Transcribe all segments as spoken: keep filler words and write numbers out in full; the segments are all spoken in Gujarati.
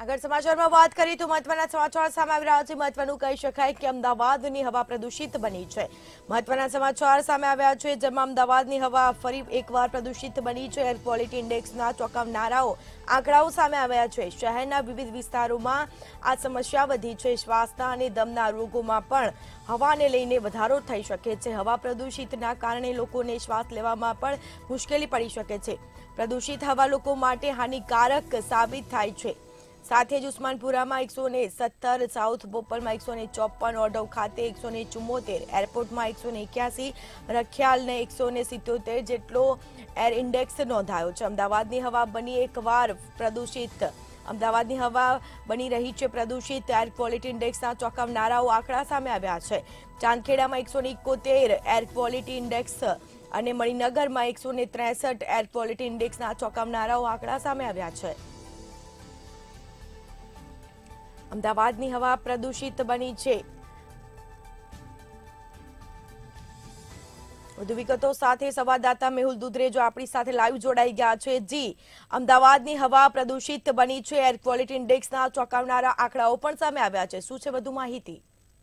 આગળ સમાચારમાં વાત કરીએ તો મહત્વના સમાચાર સામે આવી રહ્યા છે। મહત્વનું કહી શકાય કે અમદાવાદની હવા પ્રદૂષિત બની છે। મહત્વના સમાચાર સામે આવ્યા છે જેમાં અમદાવાદની હવા ફરી એકવાર પ્રદૂષિત બની છે। એર ક્વોલિટી ઇન્ડેક્સના ચોંકાવનારાઓ આંકડાઓ સામે આવ્યા છે। શહેરના વિવિધ વિસ્તારોમાં આ સમસ્યા વધી છે। શ્વાસના અને દમના રોગોમાં પણ હવાને લઈને વધારો થઈ શકે છે। હવા પ્રદૂષિતના કારણે લોકોને શ્વાસ લેવામાં પણ મુશ્કેલી પડી શકે છે। પ્રદૂષિત હવા લોકો માટે હાનિકારક સાબિત થાય છે। साथ ही उस्मानपुरा में एक सौ सत्तर, साउथ बोपल में एक सौ चौपन, ओडव खाते एक सौ चुम्मोतेर, एरपोर्ट में एक सौ इक्यासी, रखियाल ने एक सौ सित्योतेर जेटलो एर इंडेक्स नोंधायो छे। अमदावादनी हवा बनी एक वार प्रदूषित अमदावादनी हवा बनी रही है प्रदूषित। एयर क्वॉलिटी इंडेक्सना चौंकावनाराओ आंकड़ा सामे आव्या छे। चांदखेड़ा में एक सौ इक्कोतेर एयर क्वॉलिटी इंडेक्स अने मणिनगर में एक सौ त्रेसठ एयर क्वॉलिटी इंडेक्सना चौंकावनाराओ आंकड़ा सामे आव्या छे। अमदावादनी हवा प्रदूषित बनी है। વધુ વિગતો સાથે સંવાદદાતા મેહુલ દુધરેજો આપણી સાથે લાઈવ જોડાઈ ગયા છે। જી, અમદાવાદની હવા પ્રદૂષિત બની છે। એર ક્વોલિટી ઇન્ડેક્સના ચોંકાવનારા આંકડાઓ પણ સામે આવ્યા છે। શું છે વધુ માહિતી?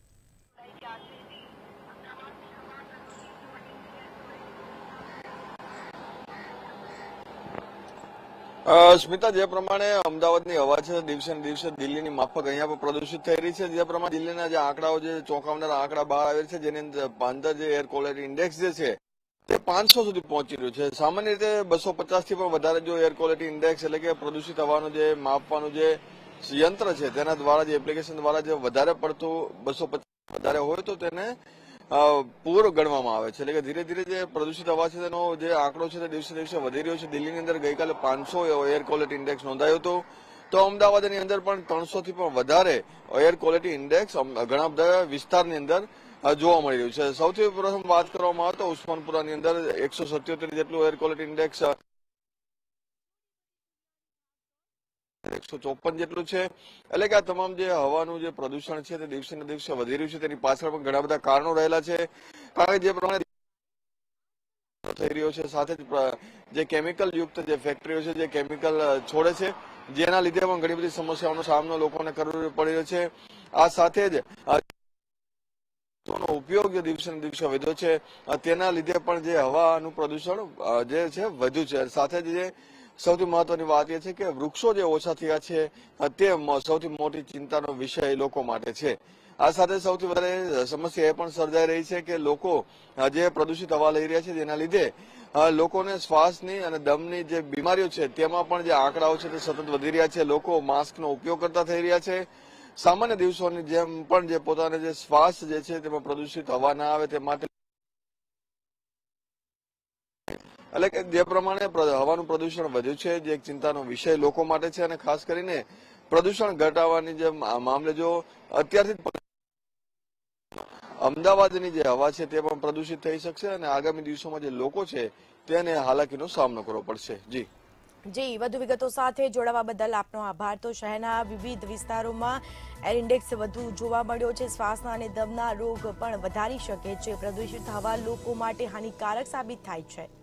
સ્મિતા, જે પ્રમાણે અમદાવાદની હવા છે દિવસે ને દિવસે દિલ્હીની માફક અહીંયા પણ પ્રદૂષિત થઈ રહી છે। જે પ્રમાણે દિલ્હીના જે આંકડાઓ જે ચોંકાવનારા આંકડા બહાર આવે છે, જેની અંદર જે એર ક્વોલિટી ઇન્ડેક્સ જે છે તે પાંચસો સુધી પહોંચી રહ્યું છે। સામાન્ય રીતે બસો પચાસ થી પણ વધારે જો એર ક્વોલિટી ઇન્ડેક્સ એટલે કે પ્રદૂષિત હવાનું જે માપવાનું જે યંત્ર છે તેના દ્વારા જે એપ્લિકેશન દ્વારા જે વધારે પડતું બસો પચાસ વધારે હોય તો તેને પૂર ગણવામાં આવે છે। એટલે કે ધીરે ધીરે જે પ્રદૂષિત હવા છે તેનો જે આંકડો છે તે દિવસે દિવસે વધી રહ્યો છે। દિલ્હીની અંદર ગઈકાલે પાંચસો એર ક્વોલિટી ઇન્ડેક્સ નોંધાયો હતો, તો અમદાવાદની અંદર પણ ત્રણસો થી પણ વધારે એર ક્વોલિટી ઇન્ડેક્સ ઘણા બધા વિસ્તારની અંદર જોવા મળી રહ્યું છે। સૌથી પ્રથમ વાત કરવામાં આવે તો ઉસ્માનપુરાની અંદર એકસો સત્યોતેર જેટલું એર ક્વોલિટી ઇન્ડેક્સ એકસો ચોપન જેટલું છે। એટલે કે આ તમામ જે હવાનું જે પ્રદૂષણ છે તે દિવસે ને દિવસે વધી રહ્યું છે, તેની પાછળ પણ ઘણા બધા કારણો રહેલા છે। કારણ કે જે પ્રમાણે થઈ રહ્યો છે, સાથે જ જે કેમિકલ યુક્ત જે ફેક્ટરીઓ છે જે કેમિકલ છોડે છે, જેના લીધે પણ ઘણી બધી સમસ્યાઓનો સામનો લોકોને કરવો પડી રહ્યો છે। આ સાથે જ ઉપયોગ જે દિવસે ને દિવસે વધ્યો છે, તેના લીધે પણ જે હવાનું પ્રદૂષણ જે છે વધ્યું છે। સાથે જ જે સૌથી મહત્વની વાત એ છે કે વૃક્ષો જે ઓછા થયા છે તે સૌથી મોટી ચિંતાનો વિષય લોકો માટે છે। આ સાથે સૌથી વધારે સમસ્યા એ પણ સર્જાઈ રહી છે કે લોકો જે પ્રદૂષિત હવા લઈ રહ્યા છે જેના લીધે લોકોને શ્વાસની અને દમની જે બીમારીઓ છે તેમાં પણ જે આંકડાઓ છે તે સતત વધી રહ્યા છે। લોકો માસ્કનો ઉપયોગ કરતા થઈ રહ્યા છે। સામાન્ય દિવસોની જેમ પણ જે પોતાને જે શ્વાસ જે છે તેમાં પ્રદૂષિત હવા ના આવે તે માટે એટલે કે જે પ્રમાણે હવાનું પ્રદૂષણ વધ્યું છે જે એક ચિંતાનો વિષય લોકો માટે છે। અને ખાસ કરીને પ્રદૂષણ ઘટાડવાની જે મામલે જો અત્યારથી અમદાવાદની જે હવા છે તે પણ પ્રદૂષિત થઈ શકશે અને આગામી દિવસોમાં જે લોકો છે તેને હાલાકીનો સામનો કરવો પડશે। જી જી, વધુ વિગતો સાથે જોડાવા બદલ આપનો આભાર। તો શહેરના વિવિધ વિસ્તારોમાં એર ઇન્ડેક્સ વધુ જોવા મળ્યો છે। શ્વાસના અને દમના રોગ પણ વધારી શકે છે। પ્રદૂષિત હવા લોકો માટે હાનિકારક સાબિત થાય છે।